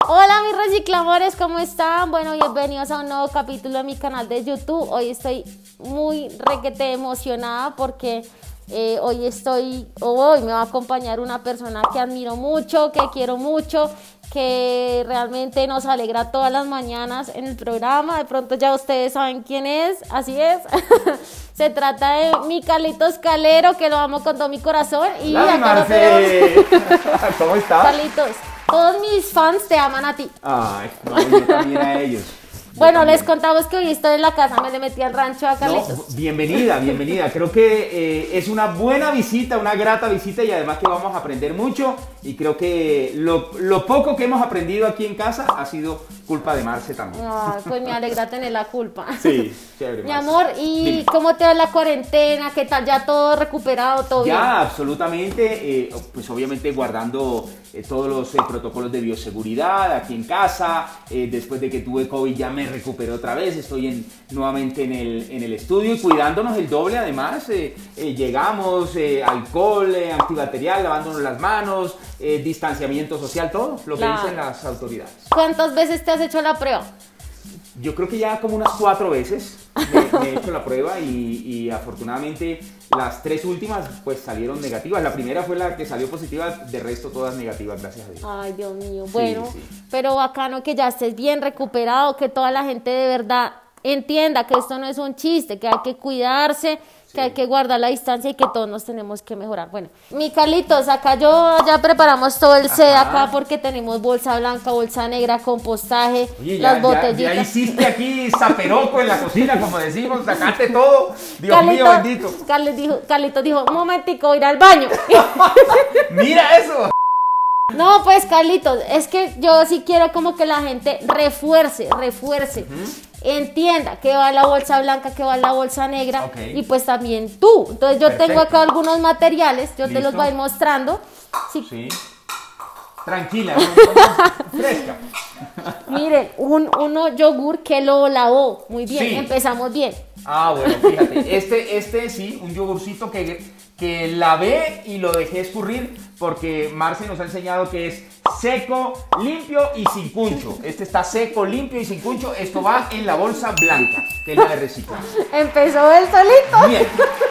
Hola mis reciclamores, ¿cómo están? Bueno, bienvenidos a un nuevo capítulo de mi canal de YouTube. Hoy estoy muy requete emocionada porque hoy me va a acompañar una persona que admiro mucho, que quiero mucho, que realmente nos alegra todas las mañanas en el programa. De pronto ya ustedes saben quién es, así es. Se trata de mi Carlitos Calero, que lo amo con todo mi corazón. Y ¡Hola, Marce! ¿Cómo estás? Carlitos, todos mis fans te aman a ti. Ay, no, yo también a ellos. Bueno, les contamos que hoy estoy en la casa, me le metí al rancho a Carlitos. No, bienvenida. Creo que es una buena visita, una grata visita y además que vamos a aprender mucho. Y creo que lo poco que hemos aprendido aquí en casa ha sido culpa de Marce también. Ay, pues me alegra tener la culpa. Sí, chévere. Mi amor, ¿y dime, cómo te va la cuarentena? ¿Qué tal? ¿Ya todo recuperado? ¿Todo bien? Ya, absolutamente. Pues obviamente guardando todos los protocolos de bioseguridad aquí en casa. Después de que tuve COVID ya me recuperé otra vez. Estoy nuevamente en el estudio y cuidándonos el doble. Además, llegamos, alcohol, antibacterial, lavándonos las manos, distanciamiento social, todo lo que dicen las autoridades. ¿Cuántas veces te has hecho la prueba? Yo creo que ya como unas 4 veces me he hecho la prueba y afortunadamente las 3 últimas pues salieron negativas. La primera fue la que salió positiva, de resto todas negativas, gracias a Dios. Ay, Dios mío. Bueno, sí. Pero bacano que ya estés bien recuperado, que toda la gente de verdad entienda que esto no es un chiste, que hay que cuidarse, que hay que guardar la distancia y que todos nos tenemos que mejorar. Bueno, mi Carlitos, acá ya preparamos todo el set acá porque tenemos bolsa blanca, bolsa negra, compostaje, oye, las botellitas. Ya hiciste aquí zaperoco en la cocina, como decimos, sacaste todo. Dios mío bendito. Carlitos dijo, un momentico, voy a ir al baño. Mira eso. No, pues Carlitos, es que yo sí quiero como que la gente refuerce. Entienda que va la bolsa blanca, que va la bolsa negra, y pues también tú. Entonces yo tengo acá algunos materiales, yo te los voy a ir mostrando. Sí. Tranquila, fresca. Miren, uno yogur que lo lavó muy bien, sí. Empezamos bien. Ah, bueno, fíjate, este sí, un yogurcito que lavé y lo dejé escurrir porque Marce nos ha enseñado que es seco, limpio y sin cuncho. Este está seco, limpio y sin cuncho. Esto va en la bolsa blanca, que es la de reciclaje. Empezó él solito. Bien.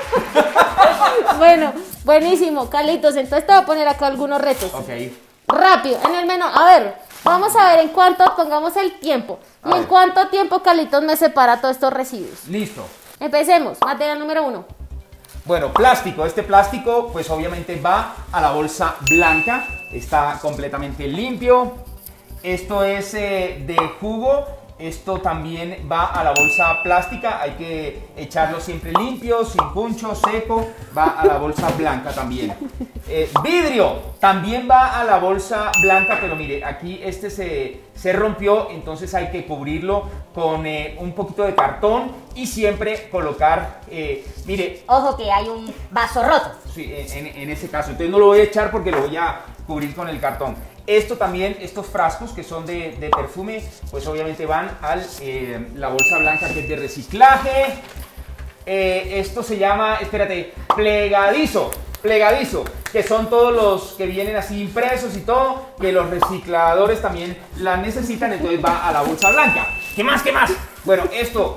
Bueno, buenísimo, Carlitos. Entonces te voy a poner acá algunos retos. Ok. Rápido, en el menú. A ver, vamos a ver en cuánto, pongamos el tiempo. Y en cuánto tiempo Carlitos me separa todos estos residuos. Listo. Empecemos. Material número 1. Bueno, plástico. Este plástico pues obviamente va a la bolsa blanca. Está completamente limpio. Esto es de jugo. Esto también va a la bolsa plástica. Hay que echarlo siempre limpio, sin puncho, seco. Va a la bolsa blanca también. Vidrio también va a la bolsa blanca, pero mire, aquí este se rompió, entonces hay que cubrirlo con un poquito de cartón y siempre colocar, mire. Ojo que hay un vaso roto. Sí, en ese caso. Entonces no lo voy a echar porque lo voy a cubrir con el cartón. Esto también, estos frascos que son de perfume, pues obviamente van a la bolsa blanca que es de reciclaje. Esto se llama, espérate, plegadizo, que son todos los que vienen así impresos y todo, que los recicladores también la necesitan, entonces va a la bolsa blanca. ¿Qué más? Bueno, estos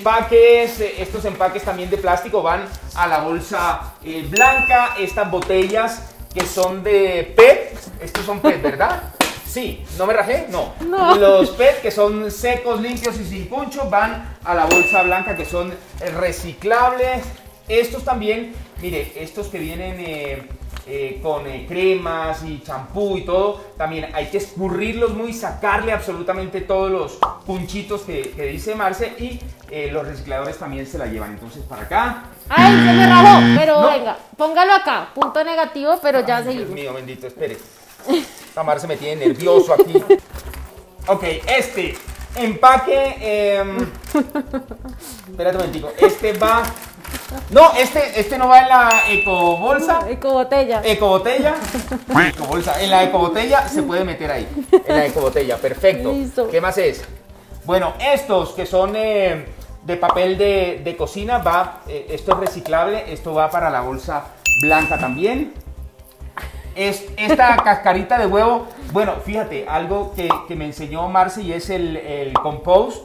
empaques también de plástico van a la bolsa blanca. Estas botellas que son de PET, estos son PET, ¿verdad? Sí, ¿no me rajé? No. Los PET que son secos, limpios y sin puncho van a la bolsa blanca que son reciclables. Estos también, mire, estos que vienen con cremas y champú y todo, también hay que escurrirlos muy, sacarle absolutamente todos los punchitos que dice Marce y los recicladores también se la llevan. Entonces para acá. ¡Ay, se me rajó! Pero no. Venga, póngalo acá, punto negativo, pero ya seguimos. Dios mío, bendito, espere. Esta Marce me tiene nervioso aquí. Ok, este empaque, espérate un momentico, este va. No, este no va en la ecobolsa. Ecobotella. Ecobolsa. En la ecobotella se puede meter ahí. En la ecobotella, perfecto. Listo. ¿Qué más es? Bueno, estos que son de papel de cocina, esto es reciclable, esto va para la bolsa blanca también. esta cascarita de huevo, bueno, fíjate, algo que me enseñó Marce y es el compost.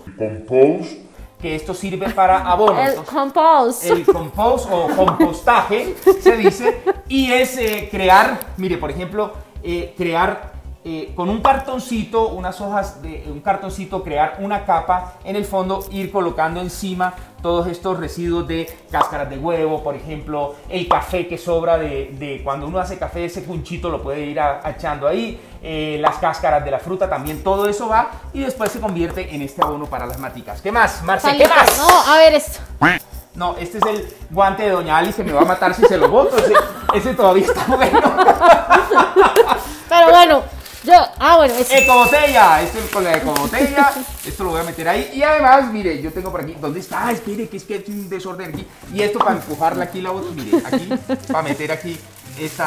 Que esto sirve para abono. El compost. El compost o compostaje se dice, y es crear, mire, por ejemplo, crear con un cartoncito, unas hojas de un cartoncito, crear una capa en el fondo, ir colocando encima todos estos residuos de cáscaras de huevo, por ejemplo, el café que sobra de cuando uno hace café, ese punchito lo puede ir echando ahí, las cáscaras de la fruta también, todo eso va y después se convierte en este abono para las maticas. ¿Qué más, Marce? ¿Qué más? No, a ver esto. No, este es el guante de Doña Alice que me va a matar si se lo boto, ese todavía está bueno. Pero bueno, bueno, Ecobotella, este es con la ecobotella, esto lo voy a meter ahí y además, mire, yo tengo por aquí, ¿dónde está? Espere, que es que hay un desorden aquí, y esto para empujarla aquí la botella, mire, aquí, para meter aquí esto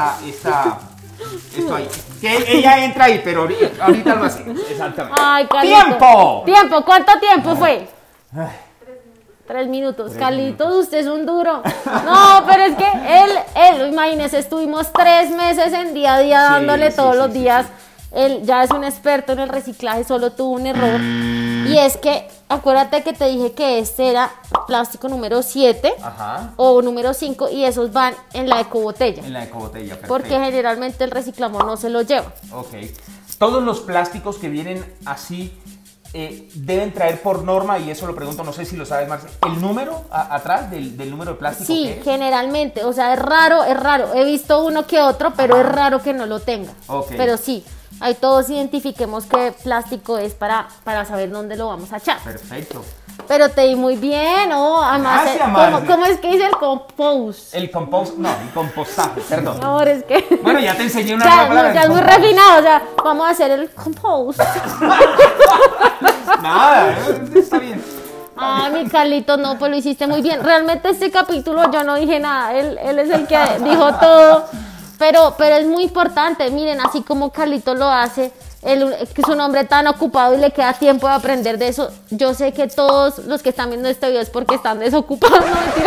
ahí, que ella entra ahí, pero ahorita lo hacemos, exactamente. Ay, ¡Tiempo! ¿Cuánto tiempo fue? 3 minutos. Carlitos, usted es un duro. No, pero es que él, imagínese, estuvimos 3 meses en día a día dándole todos los días. Él ya es un experto en el reciclaje, solo tuvo un error. Y es que, acuérdate que te dije que este era plástico número 7 o número 5 y esos van en la ecobotella. En la ecobotella, perfecto. Porque generalmente el reciclamo no se lo lleva. Ok. Todos los plásticos que vienen así deben traer por norma, y eso lo pregunto, no sé si lo sabes, Marce, el número atrás del número de plástico. Sí, generalmente, o sea, es raro. He visto uno que otro, pero es raro que no lo tenga. Okay. Pero sí, ahí todos identifiquemos qué plástico es para saber dónde lo vamos a echar. Perfecto. Pero te di muy bien, ¿no? Además, Gracias, Marce. ¿cómo es que dice el compost? El compostaje, perdón. No, es que... Bueno, ya te enseñé una Ya, nueva palabra. ya es muy refinado, o sea, vamos a hacer el compost. Nada, está bien. Ah, mi Carlito, no, pues lo hiciste muy bien. Realmente este capítulo yo no dije nada, él es el que dijo todo. Pero es muy importante, miren, así como Carlito lo hace, que es un hombre tan ocupado y le queda tiempo de aprender de eso. Yo sé que todos los que están viendo este video es porque están desocupados.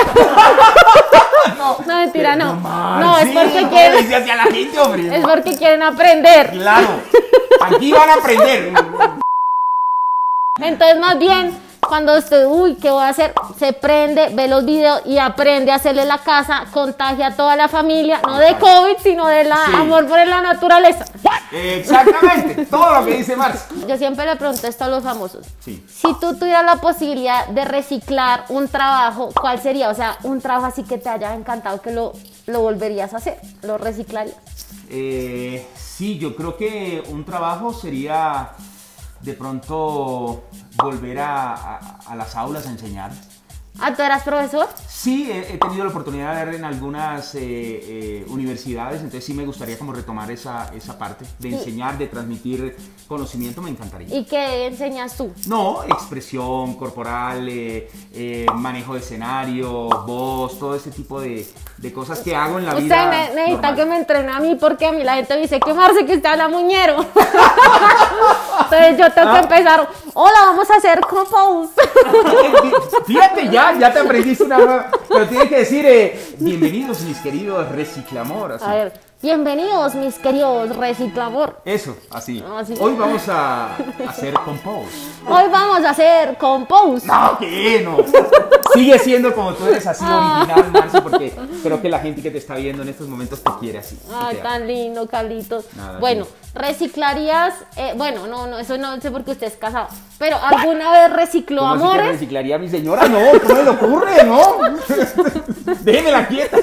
No, mentira. No, es porque quieren. Hacia la gente, hombre. Es porque quieren aprender. Claro, aquí van a aprender. Entonces, más bien, cuando usted, ¿qué voy a hacer? Se prende, ve los videos y aprende a hacerle la casa, contagia a toda la familia, no de COVID, sino de amor por la naturaleza. Exactamente, todo lo que dice Marce. Yo siempre le pregunto esto a los famosos. Sí. Si tú tuvieras la posibilidad de reciclar un trabajo, ¿cuál sería? O sea, un trabajo así que te haya encantado, que lo volverías a hacer, lo reciclarías. Sí, yo creo que un trabajo sería de pronto volver a las aulas a enseñar. ¿Ah, tú eras profesor? Sí, he tenido la oportunidad de ver en algunas universidades, entonces sí me gustaría como retomar esa parte de enseñar, de transmitir conocimiento, me encantaría. ¿Y qué enseñas tú? No, expresión corporal, manejo de escenario, voz, todo ese tipo de cosas que hago en la vida. Usted necesita que me entrene a mí porque a mí la gente me dice que Marce, que usted habla muñero. Entonces yo tengo que empezar, hola, vamos a hacer compost. Fíjate, ya te aprendiste una nueva, pero tienes que decir, bienvenidos mis queridos reciclamor. Así. A ver, bienvenidos mis queridos reciclamor. Eso, así. Así. Hoy vamos a hacer compost. Hoy vamos a hacer compost. No, ¿qué? No. Sigue siendo como tú eres, así original, Marce, porque creo que la gente que te está viendo en estos momentos te quiere así. Ay, tan lindo, Carlitos. Nada, bueno, sí. reciclarías, bueno, no, eso no sé porque usted es casado, pero ¿alguna vez recicló ¿Cómo así que amores? reciclaría a mi señora? No, ¿cómo le ocurre? No. Déjemela quieta.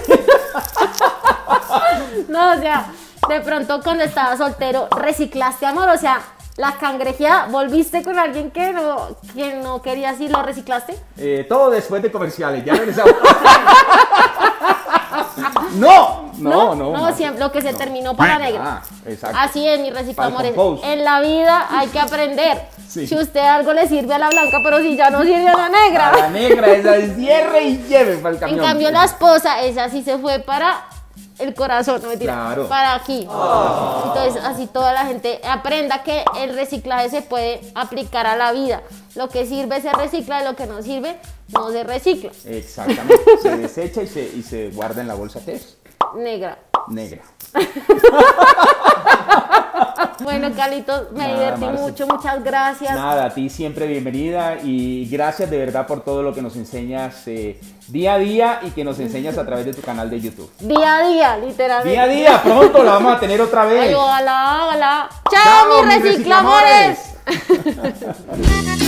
No, o sea, de pronto cuando estabas soltero, reciclaste amor, o sea, la cangrejeada, ¿volviste con alguien que no querías y lo reciclaste? Todo después de comerciales, ya regresamos. No, siempre lo que se terminó para negra. Exacto. Así es, mi reciclamores. compost. En la vida hay que aprender. Sí. Si usted algo le sirve a la blanca, pero si ya no sirve a la negra. A la negra, esa es cierre y lleve para el camión. En cambio, la esposa, esa sí se fue para el corazón, no mentira, Claro. para aquí. Entonces, así toda la gente aprenda que el reciclaje se puede aplicar a la vida. Lo que sirve se recicla y lo que no sirve no se recicla. Exactamente. Se desecha y se guarda en la bolsa que es. Negra. Negra. Bueno, Carlitos, me Nada, divertí Marce. mucho, muchas gracias. Nada, a ti siempre bienvenida y gracias de verdad por todo lo que nos enseñas día a día y que nos enseñas a través de tu canal de YouTube. Día a día, literalmente. Día a día, pronto la vamos a tener otra vez. Ay, ojalá, ojalá. ¡Chao, ¡Chao, mis mis reciclamores! reciclamores!